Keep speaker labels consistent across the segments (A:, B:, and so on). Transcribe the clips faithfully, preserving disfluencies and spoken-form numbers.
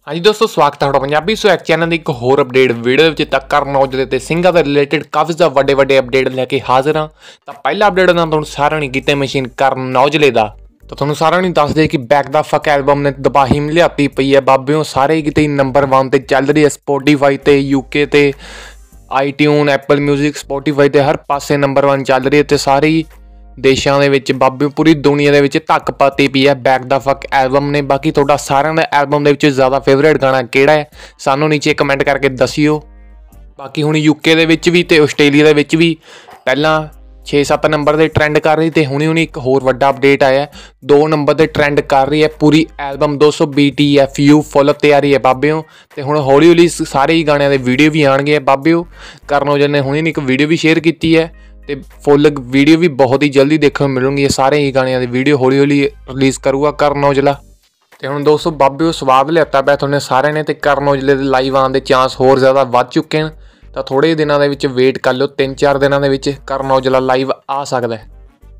A: हाँ जी दोस्तों, स्वागत है ਤੁਹਾਡਾ ਪੰਜਾਬੀ ਸੋ ਐਕ ਚੈਨਲ ਦੀ ਇੱਕ ਹੋਰ ਅਪਡੇਟ ਵੀਡੀਓ ਵਿੱਚ। ਤੱਕ ਕਰਨ ਔਜਲੇ ਤੇ ਸਿੰਘਾਂ ਦੇ ਰਿਲੇਟਡ ਕਾਫੀ ਜ਼ਿਆਦਾ ਵੱਡੇ ਵੱਡੇ ਅਪਡੇਟ ਲੈ ਕੇ ਹਾਜ਼ਰ ਹਾਂ। ਤਾਂ ਪਹਿਲਾ ਅਪਡੇਟ ਦਾ ਤੁਹਾਨੂੰ ਸਾਰਿਆਂ ਨੂੰ ਕੀਤੇ ਮਸ਼ੀਨ ਕਰਨ ਔਜਲੇ ਦਾ। ਤਾਂ ਤੁਹਾਨੂੰ ਸਾਰਿਆਂ ਨੂੰ ਦੱਸ ਦੇ ਕਿ ਬੈਕ ਦਾ ਫਕ ਐਲਬਮ ਨੇ ਤਬਾਹੀ ਲਿਆਤੀ ਪਈ ਹੈ ਬਾਬਿਓ। ਸਾਰੇ ਕਿਤੇ ਨੰਬਰ वन ਤੇ ਚੱਲ ਰਹੀ ਹੈ, ਸਪੋਟੀਫਾਈ ਤੇ ਯੂਕੇ ਤੇ ਆਈਟਿਊਨ, ਐਪਲ ਮਿਊਜ਼ਿਕ, ਸਪੋਟੀਫਾਈ ਤੇ ਹਰ ਪਾਸੇ ਨੰਬਰ वन ਚੱਲ ਰਹੀ ਹੈ। ਤੇ ਸਾਰੇ ਦੇਸ਼ਾਂ ਦੇ ਵਿੱਚ ਬਾਬੇ ਪੂਰੀ ਦੁਨੀਆ ਦੇ ਵਿੱਚ ਧੱਕ ਪਾਤੀ ਪਈ ਹੈ ਬੈਕ ਦਾ ਫਕ ਐਲਬਮ ਨੇ। ਬਾਕੀ ਤੁਹਾਡਾ ਸਾਰਿਆਂ ਦਾ ਐਲਬਮ ਦੇ ਵਿੱਚ ਜ਼ਿਆਦਾ ਫੇਵਰੇਟ ਗਾਣਾ ਕਿਹੜਾ ਹੈ ਸਾਨੂੰ ਨੀਚੇ ਕਮੈਂਟ ਕਰਕੇ ਦੱਸਿਓ। ਬਾਕੀ ਹੁਣ ਯੂਕੇ ਦੇ ਵਿੱਚ ਵੀ ਤੇ ਆਸਟ੍ਰੇਲੀਆ ਦੇ ਵਿੱਚ ਵੀ ਪਹਿਲਾਂ छे सत्त नंबर ਦੇ ਟ੍ਰੈਂਡ ਕਰ ਰਹੀ ਤੇ ਹੁਣੀ ਹੁਣੀ ਇੱਕ ਹੋਰ ਵੱਡਾ ਅਪਡੇਟ ਆਇਆ, दो ਨੰਬਰ ਤੇ ਟ੍ਰੈਂਡ ਕਰ ਰਹੀ ਹੈ ਪੂਰੀ ਐਲਬਮ दो सौ B T F U full ਤਿਆਰੀ ਹੈ ਬਾਬਿਓ। ਤੇ ਹੁਣ ਹੌਲੀ ਹੌਲੀ ਸਾਰੇ ਹੀ ਗਾਣਿਆਂ ਦੇ ਵੀਡੀਓ ਵੀ ਆਣਗੇ ਬਾਬਿਓ। ਕਰਨ ਔਜਲੇ ਨੇ ਹੁਣੀ ਇੱਕ ਵੀਡੀਓ ਵੀ ਸ਼ੇਅਰ ਕੀਤੀ ਹੈ ਤੇ ਫੁੱਲ ਵੀਡੀਓ ਵੀ ਬਹੁਤ ਹੀ ਜਲਦੀ ਦੇਖਣ ਨੂੰ ਮਿਲੂਗੀ। ਸਾਰੇ ਹੀ ਗਾਣਿਆਂ ਦੀ ਵੀਡੀਓ ਹੌਲੀ ਹੌਲੀ ਰਿਲੀਜ਼ ਕਰੂਗਾ ਕਰਨ ਔਜਲਾ। ਤੇ ਹੁਣ ਦੋਸਤੋ ਬਾਬਿਓ ਸਵਾਦ ਲਿਆਤਾ ਪਿਆ ਤੁਹਾਨੂੰ ਸਾਰਿਆਂ ਨੇ ਤੇ ਕਰਨ ਔਜਲੇ ਦੇ ਲਾਈਵ ਆਉਣ ਦੇ ਚਾਂਸ ਹੋਰ ਜ਼ਿਆਦਾ ਵੱਧ ਚੁੱਕੇ ਹਨ। ਤਾਂ ਥੋੜੇ ਦਿਨਾਂ ਦੇ ਵਿੱਚ ਵੇਟ ਕਰ ਲਿਓ, ਤਿੰਨ ਚਾਰ ਦਿਨਾਂ ਦੇ ਵਿੱਚ ਕਰਨ ਔਜਲਾ ਲਾਈਵ ਆ ਸਕਦਾ ਹੈ।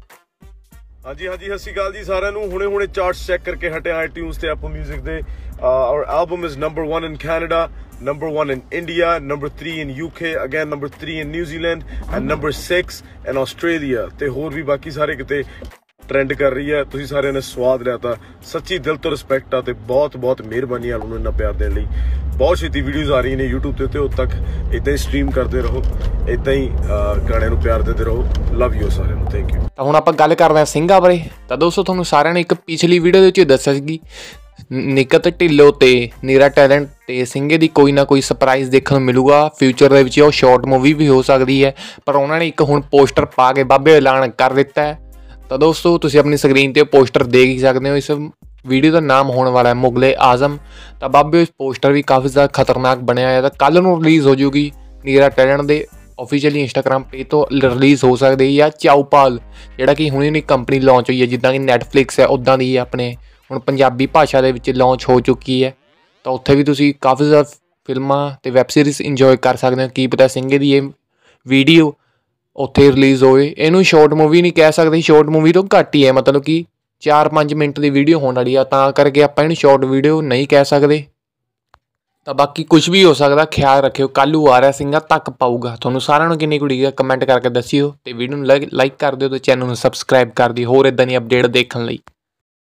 B: ਹਾਂਜੀ ਹਾਂਜੀ ਸਤਿ ਸ਼੍ਰੀ ਅਕਾਲ ਜੀ ਸਾਰਿਆਂ ਨੂੰ। ਹੁਣੇ ਹੁਣੇ ਚਾਰਟਸ ਚੈੱਕ ਕਰਕੇ ਹਟੇ ਆਈਟਿਊਨਸ ਤੇ ਐਪਲ ਮਿਊਜ਼ਿਕ ਦੇ। Our album is number one in Canada, number one in India, number three in U K, again number three in New Zealand and number six in Australia। ਤੇ ਹੋਰ ਵੀ ਬਾਕੀ ਸਾਰੇ ਕਿਤੇ trend ਕਰ ਰਹੀ ਹੈ। ਤੁਸੀਂ ਸਾਰਿਆਂ ਨੇ ਸਵਾਦ ਲਿਆ ਤਾਂ ਸੱਚੀ ਦਿਲ ਤੋਂ ਰਿਸਪੈਕਟ ਆ ਤੇ ਬਹੁਤ ਬਹੁਤ ਮਿਹਰਬਾਨੀ ਆ ਉਹਨੂੰ ਇੰਨਾ ਪਿਆਰ ਦੇਣ ਲਈ। ਬਹੁਤ ਛੇਤੀ ਵੀਡੀਓਜ਼ ਆ ਰਹੀਆਂ ਨੇ YouTube ਤੇ, ਤੇ ਉਦੋਂ ਤੱਕ ਇੱਦਾਂ ਹੀ ਸਟ੍ਰੀਮ ਕਰਦੇ ਰਹੋ, ਇੱਦਾਂ ਹੀ ਗਾਣਿਆਂ ਨੂੰ ਪਿਆਰ ਦਿੰਦੇ ਰਹੋ। ਲਵ ਯੂ ਸਾਰਿਆਂ ਨੂੰ, ਥੈਂਕ ਯੂ।
A: ਤਾਂ ਹੁਣ ਆਪਾਂ ਗੱਲ ਕਰਦੇ ਹਾਂ ਸਿੰਘਾਂ ਬਾਰੇ। ਤਾਂ ਦੋਸਤੋ ਤੁਹਾਨੂੰ ਸਾਰਿਆਂ ਨੇ ਇੱਕ ਪਿਛਲੀ ਵੀਡੀਓ ਦੇ ਵਿੱਚ ਦੱਸਿਆ ਸੀ ਨਿਕਤ ਢਿੱਲੋਂ ਤੇ ਨੀਰਾ ਟੈਲੈਂਟ ਤੇ ਸਿੰਘੇ ਦੀ ਕੋਈ ਨਾ ਕੋਈ ਸਰਪ੍ਰਾਈਜ਼ ਦੇਖਣ ਨੂੰ ਮਿਲੂਗਾ ਫਿਊਚਰ ਦੇ ਵਿੱਚ। ਉਹ ਸ਼ਾਰਟ ਮੂਵੀ ਵੀ ਹੋ ਸਕਦੀ ਹੈ, ਪਰ ਉਹਨਾਂ ਨੇ ਇੱਕ ਹੁਣ ਪੋਸਟਰ ਪਾ ਕੇ ਬਾਬੇ ਐਲਾਨ ਕਰ ਦਿੱਤਾ ਹੈ। ਤਾਂ ਦੋਸਤੋ ਤੁਸੀਂ ਆਪਣੀ ਸਕਰੀਨ ਤੇ ਪੋਸਟਰ ਦੇਖ ਹੀ ਸਕਦੇ ਹੋ। ਇਸ ਵੀਡੀਓ ਦਾ ਨਾਮ ਹੋਣ ਵਾਲਾ ਹੈ ਮੁਗਲੇ ਆਜ਼ਮ। ਤਾਂ ਬਾਬੇ ਇਸ ਪੋਸਟਰ ਵੀ ਕਾਫੀ ਜ਼ਿਆਦਾ ਖਤਰਨਾਕ ਬਣਿਆ ਹੋਇਆ। ਤਾਂ ਕੱਲ੍ਹ ਨੂੰ ਰਿਲੀਜ਼ ਹੋ ਜੂਗੀ ਨੀਰਾ ਟੈਲੈਂਟ ਦੇ ऑफिशियली इंस्टाग्राम पे तो रिलीज़ हो सकती है, या चाउपाल ਜਿਹੜਾ ਕਿ ਹੁਣੇ ਨਹੀਂ ਕੰਪਨੀ ਲਾਂਚ ਹੋਈ ਹੈ ਜਿੱਦਾਂ ਕਿ ਨੈਟਫਲਿਕਸ ਹੈ ਉੱਦਾਂ ਦੀ ਆਪਣੇ ਹੁਣ ਪੰਜਾਬੀ ਭਾਸ਼ਾ ਦੇ ਵਿੱਚ ਲਾਂਚ ਹੋ ਚੁੱਕੀ ਹੈ। ਤਾਂ ਉੱਥੇ ਵੀ ਤੁਸੀਂ ਕਾਫੀ ਜ਼ਿਆਦਾ ਫਿਲਮਾਂ ਤੇ ਵੈਬ ਸੀਰੀਜ਼ ਇੰਜੋਏ ਕਰ ਸਕਦੇ ਹੋ। ਕੀ ਪਤਾ ਸਿੰਘੇ ਦੀ ਇਹ ਵੀਡੀਓ ਉੱਥੇ ਰਿਲੀਜ਼ ਹੋਏ। ਇਹਨੂੰ ਸ਼ਾਰਟ ਮੂਵੀ ਨਹੀਂ ਕਹਿ ਸਕਦੇ, ਸ਼ਾਰਟ ਮੂਵੀ ਤੋਂ ਘੱਟ ਹੀ ਹੈ, ਮਤਲਬ ਕਿ ਚਾਰ ਪੰਜ ਮਿੰਟ ਦੀ ਵੀਡੀਓ ਹੋਣ ਵਾਲੀ ਆ, ਤਾਂ ਕਰਕੇ ਆਪਾਂ ਇਹਨੂੰ ਸ਼ਾਰਟ ਵੀਡੀਓ ਨਹੀਂ ਕਹਿ ਸਕਦੇ। ਤਾਂ ਬਾਕੀ ਕੁਝ ਵੀ ਹੋ ਸਕਦਾ, ਖਿਆਲ ਰੱਖਿਓ। ਕੱਲ੍ਹ ਆ ਰਿਹਾ ਸਿੰਘਾਂ ਤੱਕ ਪਾਊਗਾ। ਤੁਹਾਨੂੰ ਸਾਰਿਆਂ ਨੂੰ ਕਿੰਨੀ ਕੁੜੀ ਕਮੈਂਟ ਕਰਕੇ ਦੱਸਿਓ ਤੇ ਵੀਡੀਓ ਨੂੰ ਲਾਈਕ ਕਰ ਦਿਓ ਤੇ ਚੈਨਲ ਨੂੰ ਸਬਸਕ੍ਰਾਈਬ ਕਰ ਦਿਓ ਹੋਰ ਇੱਦਾਂ ਦੀ ਅਪਡੇਟ ਦੇਖਣ ਲਈ।